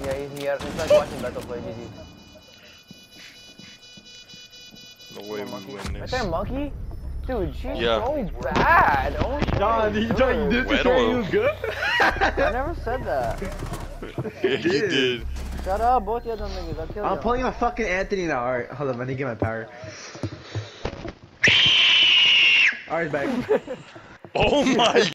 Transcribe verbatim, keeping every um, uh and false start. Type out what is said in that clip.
Yeah, he's here. It's like watching Beto play G G. No way we Monkey. win Right this. there, Monkey. Dude, she's Yeah. so bad. Oh, John, you thought you did Wet say oil. he was good? I never said that. Yeah, you did. Shut up, both of them niggas. I'll kill you. I'm pulling a fucking Anthony now. Alright, hold on, I need to get my power. Alright, back. Oh my